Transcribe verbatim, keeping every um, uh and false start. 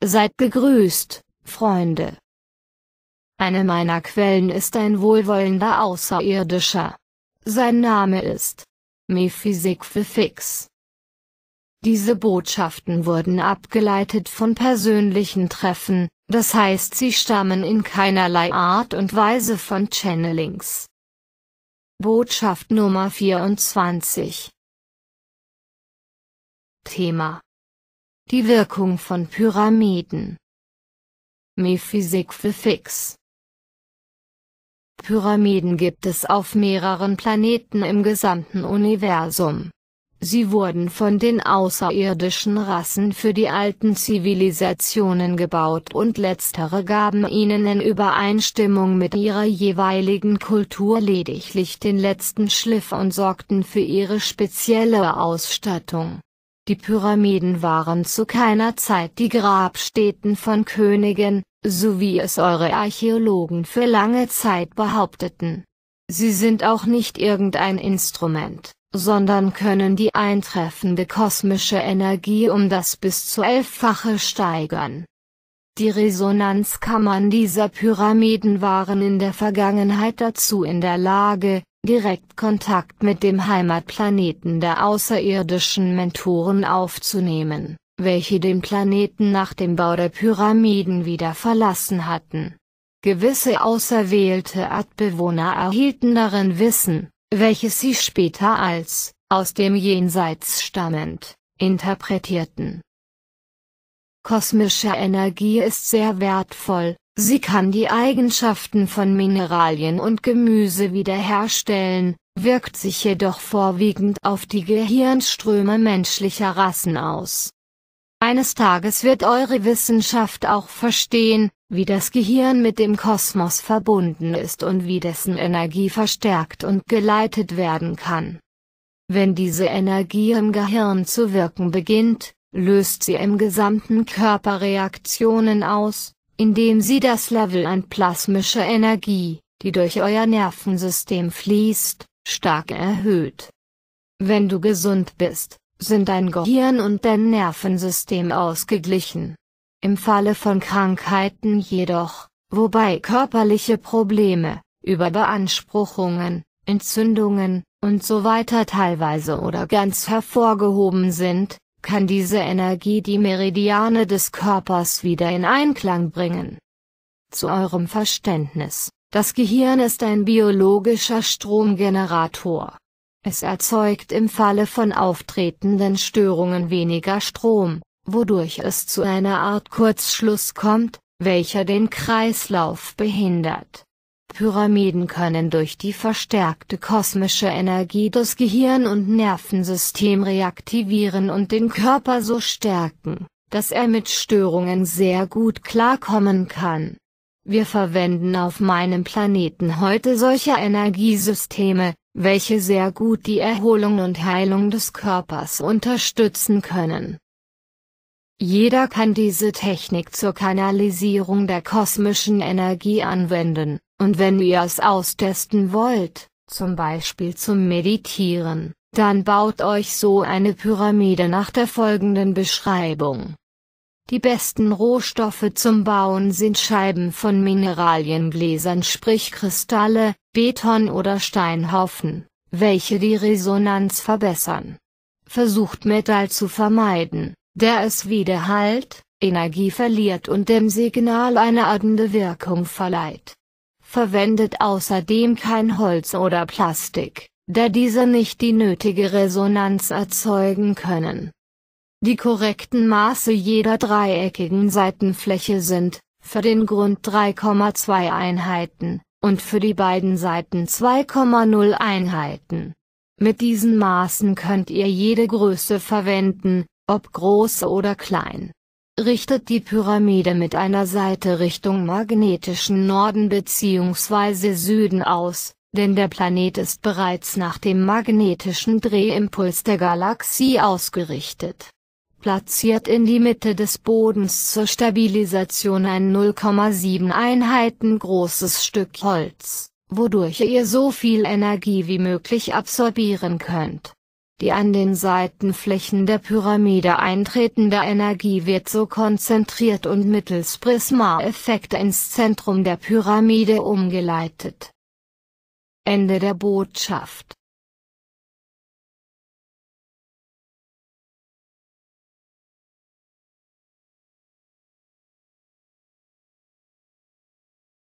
Seid gegrüßt, Freunde. Eine meiner Quellen ist ein wohlwollender Außerirdischer. Sein Name ist Mephysik-Fifix. Diese Botschaften wurden abgeleitet von persönlichen Treffen, das heißt, sie stammen in keinerlei Art und Weise von Channelings. Botschaft Nummer vierundzwanzig. Thema: Die Wirkung von Pyramiden. Mephysik-Fifix. Pyramiden gibt es auf mehreren Planeten im gesamten Universum. Sie wurden von den außerirdischen Rassen für die alten Zivilisationen gebaut und letztere gaben ihnen in Übereinstimmung mit ihrer jeweiligen Kultur lediglich den letzten Schliff und sorgten für ihre spezielle Ausstattung. Die Pyramiden waren zu keiner Zeit die Grabstätten von Königen, so wie es eure Archäologen für lange Zeit behaupteten. Sie sind auch nicht irgendein Instrument, sondern können die eintreffende kosmische Energie um das bis zu elffache steigern. Die Resonanzkammern dieser Pyramiden waren in der Vergangenheit dazu in der Lage, direkt Kontakt mit dem Heimatplaneten der außerirdischen Mentoren aufzunehmen, welche den Planeten nach dem Bau der Pyramiden wieder verlassen hatten. Gewisse auserwählte Erdbewohner erhielten darin Wissen, welches sie später als aus dem Jenseits stammend interpretierten. Kosmische Energie ist sehr wertvoll, sie kann die Eigenschaften von Mineralien und Gemüse wiederherstellen, wirkt sich jedoch vorwiegend auf die Gehirnströme menschlicher Rassen aus. Eines Tages wird eure Wissenschaft auch verstehen, wie das Gehirn mit dem Kosmos verbunden ist und wie dessen Energie verstärkt und geleitet werden kann. Wenn diese Energie im Gehirn zu wirken beginnt, löst sie im gesamten Körper Reaktionen aus, indem sie das Level an plasmischer Energie, die durch euer Nervensystem fließt, stark erhöht. Wenn du gesund bist, sind dein Gehirn und dein Nervensystem ausgeglichen. Im Falle von Krankheiten jedoch, wobei körperliche Probleme, Überbeanspruchungen, Entzündungen und so weiter teilweise oder ganz hervorgehoben sind, kann diese Energie die Meridiane des Körpers wieder in Einklang bringen. Zu eurem Verständnis: Das Gehirn ist ein biologischer Stromgenerator. Es erzeugt im Falle von auftretenden Störungen weniger Strom, wodurch es zu einer Art Kurzschluss kommt, welcher den Kreislauf behindert. Pyramiden können durch die verstärkte kosmische Energie das Gehirn- und Nervensystem reaktivieren und den Körper so stärken, dass er mit Störungen sehr gut klarkommen kann. Wir verwenden auf meinem Planeten heute solche Energiesysteme, welche sehr gut die Erholung und Heilung des Körpers unterstützen können. Jeder kann diese Technik zur Kanalisierung der kosmischen Energie anwenden, und wenn ihr es austesten wollt, zum Beispiel zum Meditieren, dann baut euch so eine Pyramide nach der folgenden Beschreibung. Die besten Rohstoffe zum Bauen sind Scheiben von Mineraliengläsern, sprich Kristalle, Beton oder Steinhaufen, welche die Resonanz verbessern. Versucht Metall zu vermeiden, der es widerhallt, Energie verliert und dem Signal eine erdende Wirkung verleiht. Verwendet außerdem kein Holz oder Plastik, da diese nicht die nötige Resonanz erzeugen können. Die korrekten Maße jeder dreieckigen Seitenfläche sind, für den Grund drei Komma zwei Einheiten, und für die beiden Seiten zwei Komma null Einheiten. Mit diesen Maßen könnt ihr jede Größe verwenden, ob groß oder klein. Richtet die Pyramide mit einer Seite Richtung magnetischen Norden bzw. Süden aus, denn der Planet ist bereits nach dem magnetischen Drehimpuls der Galaxie ausgerichtet. Platziert in die Mitte des Bodens zur Stabilisation ein null Komma sieben Einheiten großes Stück Holz, wodurch ihr so viel Energie wie möglich absorbieren könnt. Die an den Seitenflächen der Pyramide eintretende Energie wird so konzentriert und mittels Prisma-Effekt ins Zentrum der Pyramide umgeleitet. Ende der Botschaft.